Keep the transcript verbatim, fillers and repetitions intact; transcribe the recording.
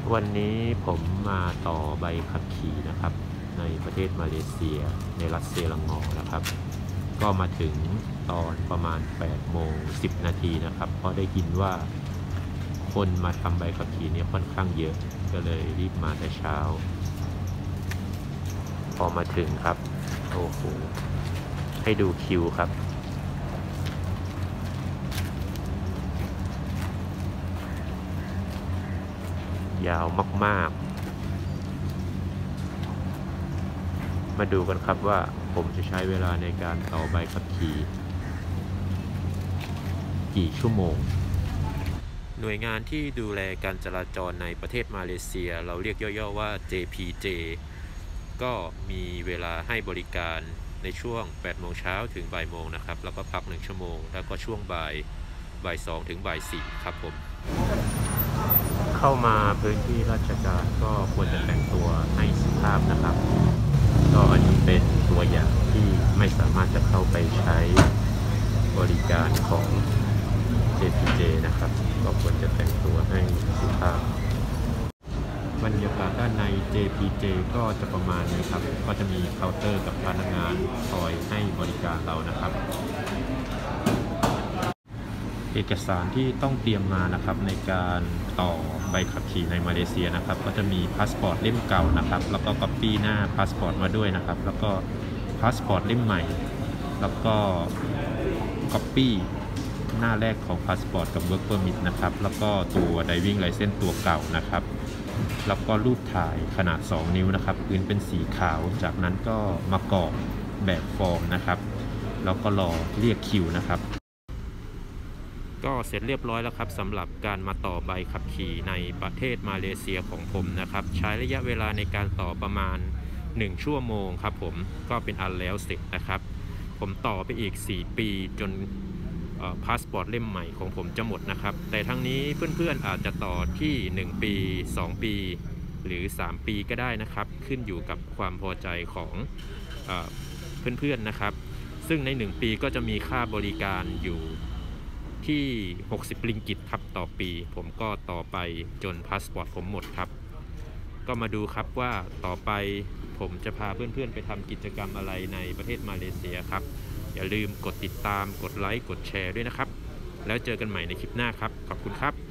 วันนี้ผมมาต่อใบขับขี่นะครับในประเทศมาเลเซียในรัฐเซลังงอนะครับก็มาถึงตอนประมาณแปดโมงสิบนาทีนะครับเพราะได้ยินว่าคนมาทำใบขับขี่นี้ค่อนข้างเยอะก็เลยรีบมาแต่เช้าพอมาถึงครับโอ้โหให้ดูคิวครับยาวมากๆมาดูกันครับว่าผมจะใช้เวลาในการต่อใบขับขี่กี่ชั่วโมงหน่วยงานที่ดูแลการจราจรในประเทศมาเลเซียเราเรียกย่อๆว่า เจ พี เจ ก็มีเวลาให้บริการในช่วงแปดโมงเช้าถึงบ่ายโมงนะครับแล้วก็พักหนึ่งชั่วโมงแล้วก็ช่วงบ่ายบ่ายสองถึงบ่ายสี่ครับผมเข้ามาพื้นที่ราชการก็ควรจะแต่งตัวให้สุภาพนะครับก็อันนี้เป็นตัวอย่างที่ไม่สามารถจะเข้าไปใช้บริการของ เจ พี เจ นะครับก็ควรจะแต่งตัวให้สุภาพบรรยากาศด้านใน เจ พี เจ ก็จะประมาณนี้ครับก็จะมีเคาน์เตอร์กับพนักงานคอยให้บริการเรานะครับเอกสารที่ต้องเตรียมมานะครับในการต่อใบขับขี่ในมาเลเซียนะครับก็จะมีพาสปอร์ตเล่มเก่านะครับแล้วก็ก๊อปปี้หน้าพาสปอร์ตมาด้วยนะครับแล้วก็พาสปอร์ตเล่มใหม่แล้วก็ก๊อปปี้หน้าแรกของพาสปอร์ตกับ Work Permit นะครับแล้วก็ตัว Driving License ตัวเก่านะครับแล้วก็รูปถ่ายขนาดสองนิ้วนะครับพื้นเป็นสีขาวจากนั้นก็มากรอกแบบฟอร์มนะครับแล้วก็รอเรียกคิวนะครับก็เสร็จเรียบร้อยแล้วครับสำหรับการมาต่อใบขับขี่ในประเทศมาเลเซียของผมนะครับใช้ระยะเวลาในการต่อประมาณหนึ่งชั่วโมงครับผมก็เป็นอันแล้วเสร็จนะครับผมต่อไปอีกสี่ปีจนพาสปอร์ตเล่มใหม่ของผมจะหมดนะครับแต่ทั้งนี้เพื่อนๆอาจจะต่อที่หนึ่งปีสองปีหรือสามปีก็ได้นะครับขึ้นอยู่กับความพอใจของเพื่อนๆนะครับซึ่งในหนึ่งปีก็จะมีค่าบริการอยู่ที่หกสิบริงกิตครับต่อปีผมก็ต่อไปจนพาสปอร์ตผมหมดครับก็มาดูครับว่าต่อไปผมจะพาเพื่อนๆไปทำกิจกรรมอะไรในประเทศมาเลเซียครับอย่าลืมกดติดตามกดไลค์กดแชร์ด้วยนะครับแล้วเจอกันใหม่ในคลิปหน้าครับขอบคุณครับ